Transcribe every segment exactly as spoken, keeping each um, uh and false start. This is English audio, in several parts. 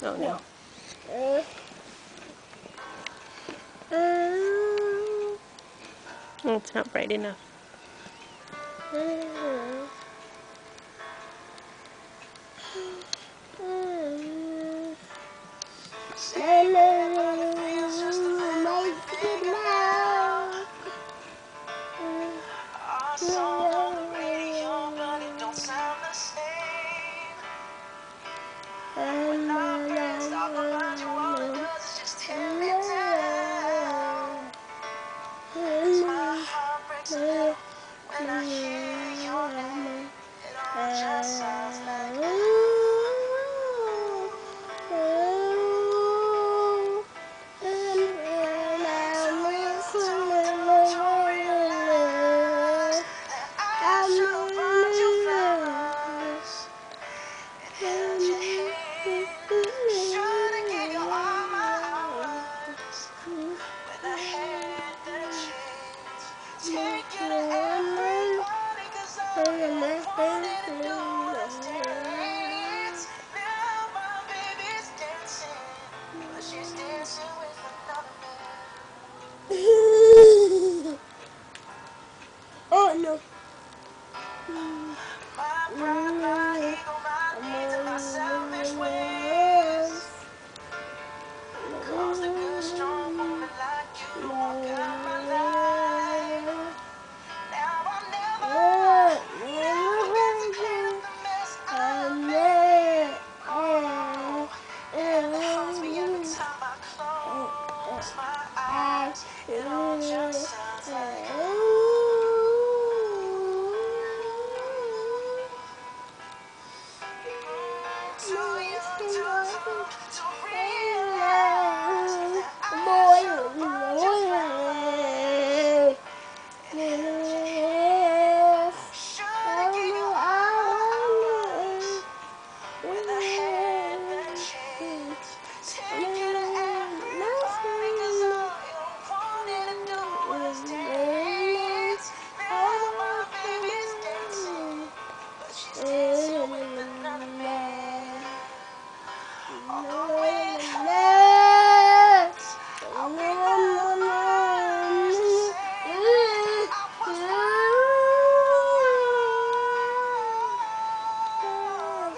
Oh no. Oh, it's not bright enough. When I hear your name, it all just sounds like ooh, ooh, and when I listen to realize that I should find you first and held your hand, should've gave you all my hours when I had the chance. Take you to everybody, 'cause all you wanted to do was dance. Now my baby's dancing, but she's dancing with another man. Oh no. My pride, my ego, my needs, and my selfish ways caused a good, strong woman like you to walk out my life. Now I'll never, never get to clean up the mess I made. Oh, and it haunts me every time I close my eyes. It all just sounds like ooh. Too young to, to, to realize that I should find you first. Should've given you all my hours when I had the chance. Take you to everybody, 'cause all you wanted to do was dance. Now my baby's dancing, but she's dancing with another man. Although it hurts, I'll remember mine to say I was wrong.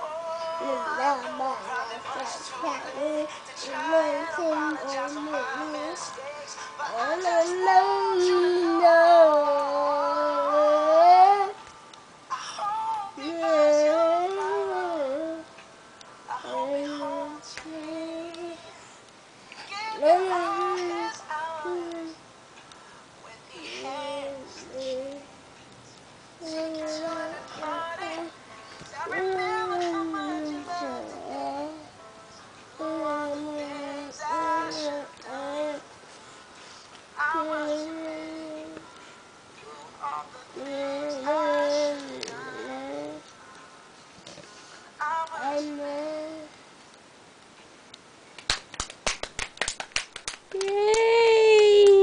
Oh, probably much too late to try and apologize for my mistakes, but I just want you to know I hope it does you wrong. I hope it haunts me. Give me all his hours when he hands the keys. Take you to the party, 'cause I remember how much you loved to dance. All the things I should've done, I was late. Do all the things I should've done, I was late.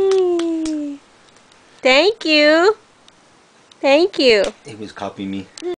Yay! Thank you. Thank you. He was copying me.